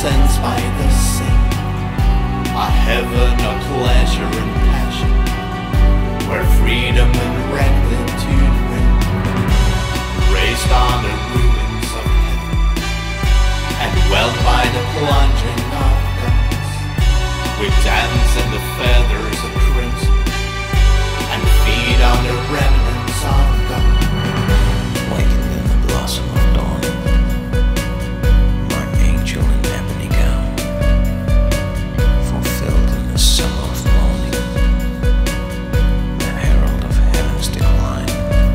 ascends by the sea, a heaven of pleasure and passion, where freedom and rectitude reign, raised on the ruins of heaven, and welled by the plunging of guns. We dance in the feathers of crimson, and feed on the remnants of God. Wakened in the blossom of dawn, my angel in ebony gown, fulfilled in the summer of morning, the herald of heaven's decline.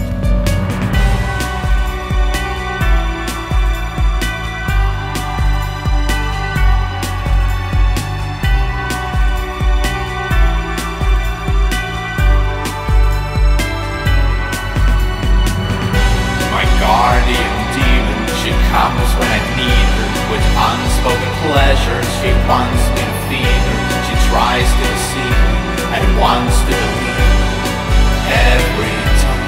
Guardian demon, she comes when I need her. With unspoken pleasures, she wants me to feed her. She tries to deceive me and wants to believe her every time.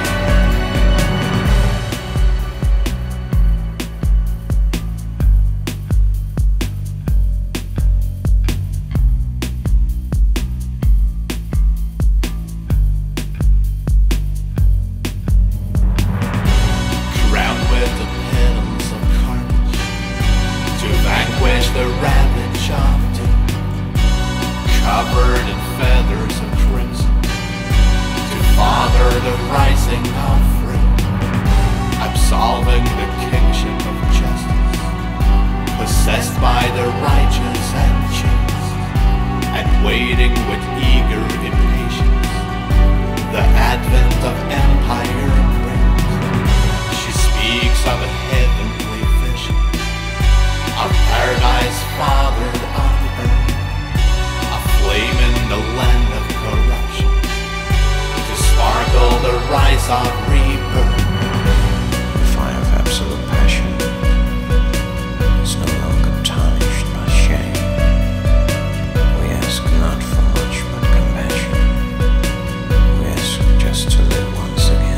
The ravage of doom, covered in feathers of crimson, to father the rising of freedom, absolving the kingship of justice, possessed by the righteous and chaste, and waiting with eager impatience the advent of empire great. She speaks of a heavenly vision, of paradise fathered on earth, a flame in the land of corruption, to sparkle the rise of rebirth. The fire of absolute passion is no longer tarnished by shame. We ask not for much but compassion. We ask just to live once again.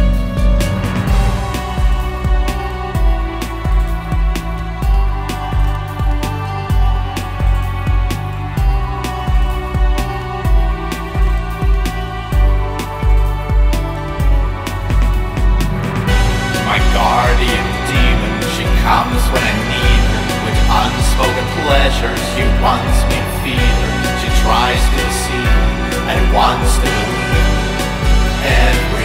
Guardian demon, she comes when I need her. With unspoken pleasures, she wants me to feed her. She tries to deceive me and wants to believe her every